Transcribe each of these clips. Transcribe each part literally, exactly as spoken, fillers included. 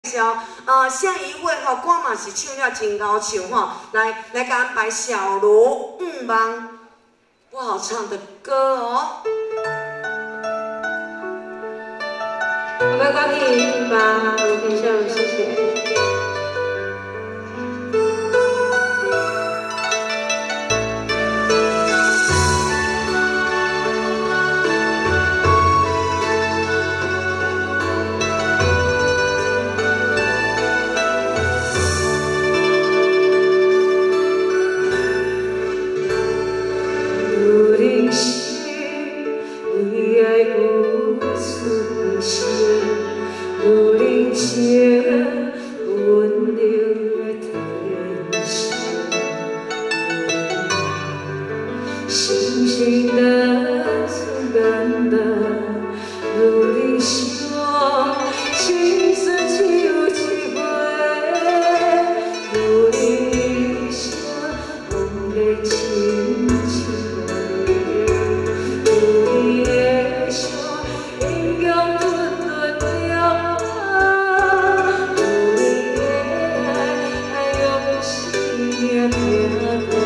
绍，呃，下一位吼，歌嘛是唱了真高唱吼，来来给安排小罗五芒不好唱的歌哦。 我们关闭吧，等一下，谢谢。 星星的从感的努力说，青春只有一回，努力说，梦的轻轻的，努力的说，英勇吞吞了我，努力的爱，用心拼搏。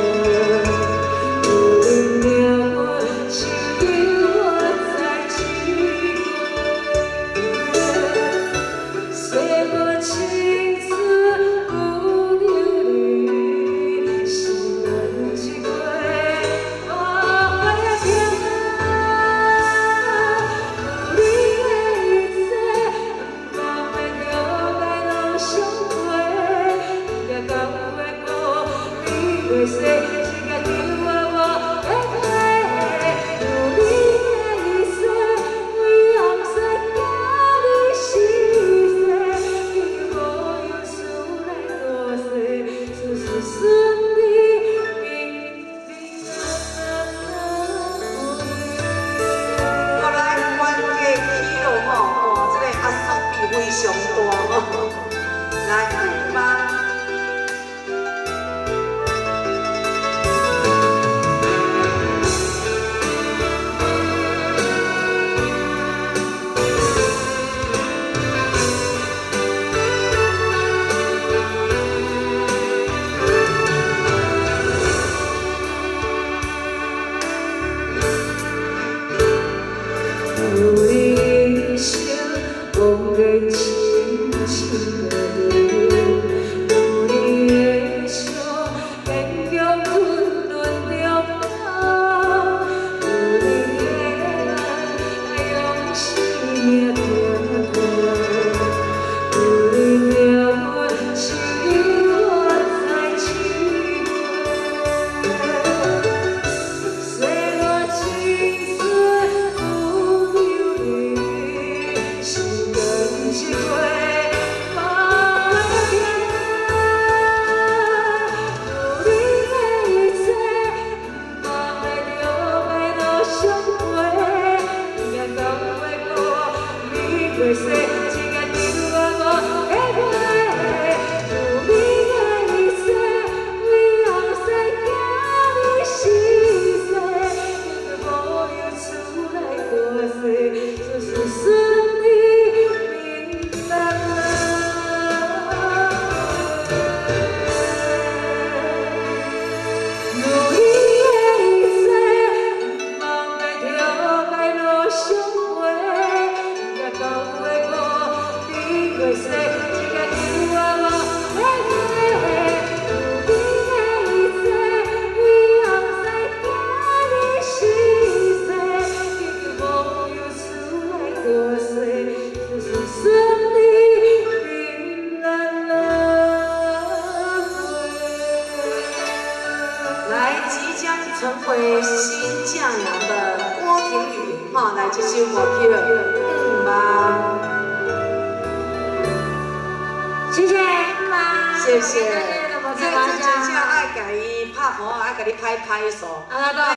为谁是个丢我的爱？努力的一生，为红色家己牺牲，已无有出来多谢，事事顺利，平平安安过。 我来关节起落吼，哇，这个压缩比非常大哦。来，五芒。 努力想，梦的轻轻的努力的想，坚强吞吞了我，努力的爱，用心拼搏，努力的我，只有我在起飞，随我青春。 为谁只敢丢我的爱？努力的一生，为红色家己牺牲，却无有出来多谢，就是顺利平安努力的一生，望爱跳开路上回。 为谁只敢丢我的爱？努力的一生，为红色家己牺牲，却无有出来多谢，就是顺利平安来，即将成为新将阳的郭婷宇，哈，来这首歌曲《五芒》。 谢谢妈， 谢谢。这这真正爱甲伊拍鼓，爱甲你拍拍手。